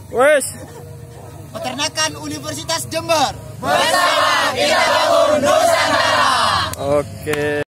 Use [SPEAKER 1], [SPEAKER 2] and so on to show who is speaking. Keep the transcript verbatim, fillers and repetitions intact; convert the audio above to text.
[SPEAKER 1] Wes.
[SPEAKER 2] Peternakan Universitas Jember.
[SPEAKER 3] Bersama kita bangun Nusantara.
[SPEAKER 1] Oke.